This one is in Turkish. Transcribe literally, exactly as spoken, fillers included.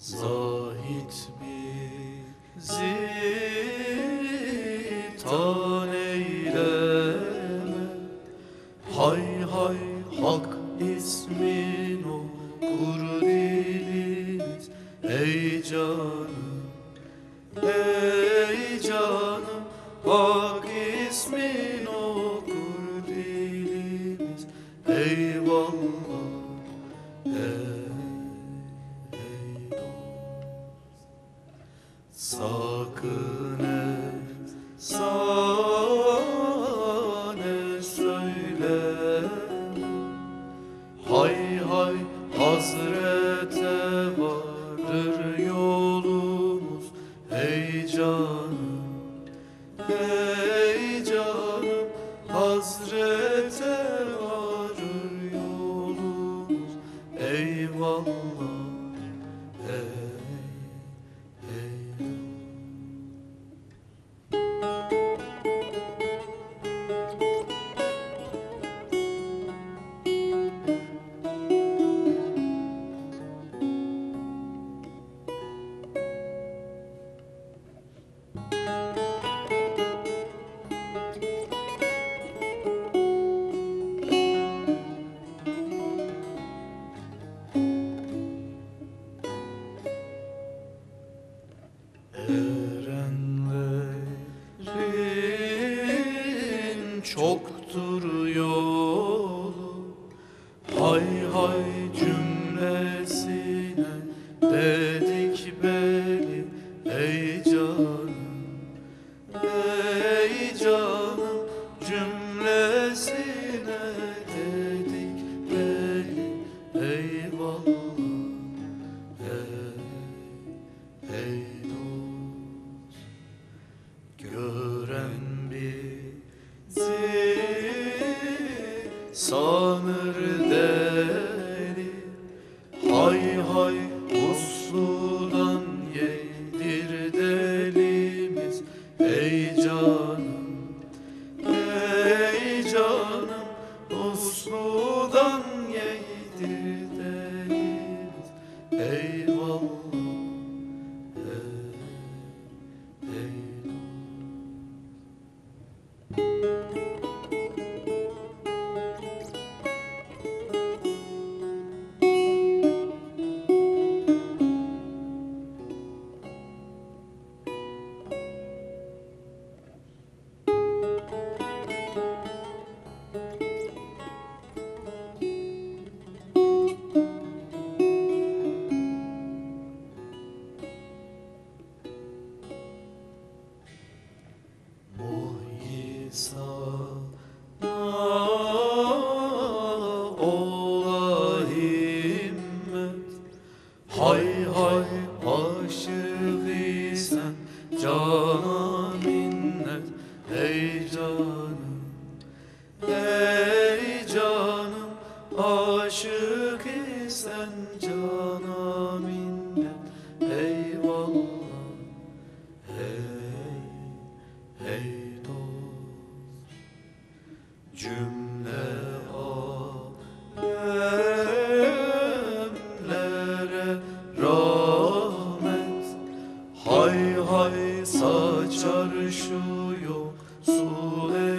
Zahit bizi tan eyleme, hay hay hak ismin okur dilimiz. Ey canım, ey canım, hak ismin okur dilimiz. Eyvallah, ey sakın efsane söyleme, hay hay Hazrete varır yolumuz. Ey canım, ey canım, Hazrete varır yolumuz. Eyvallah, ey erenlerin çoktur yolu, hay hay cümlesine dedik beli. Ey canım, ey canım, cümlesine dedik beli. Eyvallah, ey, ey dost, gören bizi sanır deli, hay hay usludan yedir delimiz. Ey canım, ey canım, usludan yedir delimiz. Eyvallah, ey, ey sana ola himmet, hay hay aşık isen cana minnet. Ey canım, ey canım, aşık isen cana minnet. Eyvallah, hey, hey dost, cümle alemlere rahmet, hay hay saçar şu yoksul